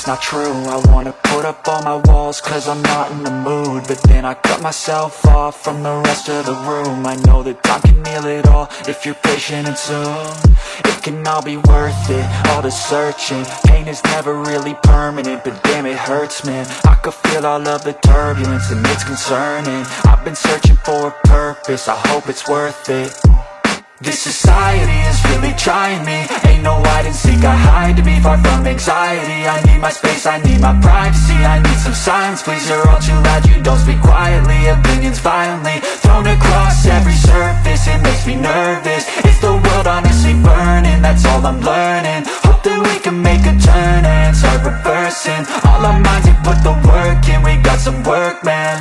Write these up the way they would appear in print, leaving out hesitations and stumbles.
not true. I wanna put up all my walls cause I'm not in the mood, but then I cut myself off from the rest of the room. I know that time can heal it all if you're patient and soon it can all be worth it, all the searching. Pain is never really permanent, but damn it hurts, man. I could feel all of the turbulence and it's concerning. I've been searching for a purpose, I hope it's worth it. This society is really trying me. Ain't no hide and seek, I hide to be far from anxiety. I need my space, I need my privacy, I need some silence, please. You're all too loud, you don't speak quietly. Opinions violently thrown across every surface, it makes me nervous. Is the world honestly burning? That's all I'm learning. Hope that we can make a turn and start reversing all our minds and put the work in. We got some work, man.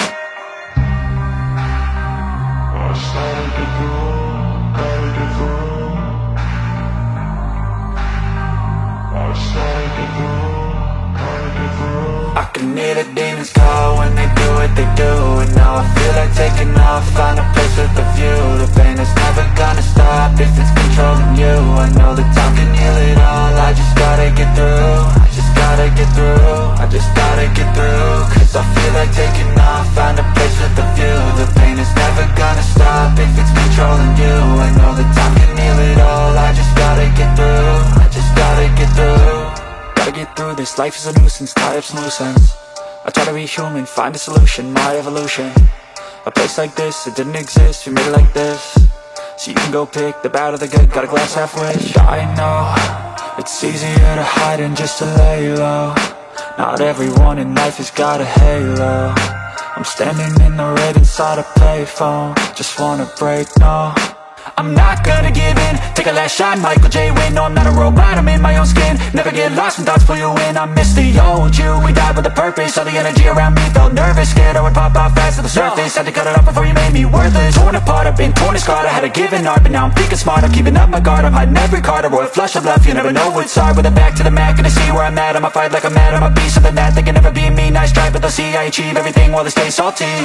I can hear the demons call when they do what they do, and now I feel like taking off, find a place with a view. The pain is never gonna stop if it's controlling you. I know that time can heal it all, I just gotta get through. I just gotta get through, I just gotta get through. Cause I feel like taking off, find a place with a view. The pain is never gonna stop if it's controlling you. I know that time can heal it all, I just gotta get through. I just gotta get through. Gotta get through this, life is a nuisance, tie up some loose ends. I try to be human, find a solution, my evolution. A place like this, it didn't exist, we made it like this. So you can go pick the bad or the good, got a glass halfway. I know, it's easier to hide than just to lay low. Not everyone in life has got a halo. I'm standing in the red inside a payphone, just wanna break, no. I'm not gonna give in, take a last shot, Michael J. Win. No, I'm not a robot, I'm in my own skin. Never get lost when thoughts pull you in. I miss the old you, we died with a purpose. All the energy around me felt nervous, scared I would pop out fast to the surface. Had to cut it off before you made me worthless. Torn apart, I've been torn and scarred. I had to give an art, but now I'm thinking smart. I'm keeping up my guard, I'm hiding every card. A royal flush of love, you never know what's hard. With a back to the mat, gonna see where I'm at. I'ma fight like I'm mad, I'ma be something that they can never be me. Nice try, but they'll see I achieve everything while they stay salty. I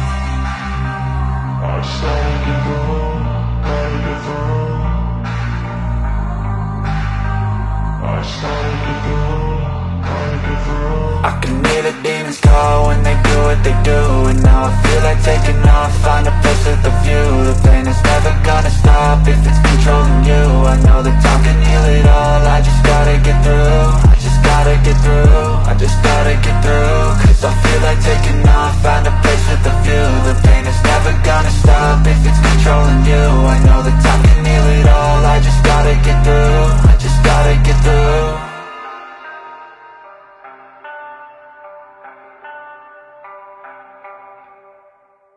started to go. I can hear the demons call when they do what they do, and now I feel like taking off, find a place with a view. The pain is never gonna stop if it's controlling you. I know that time can heal it all,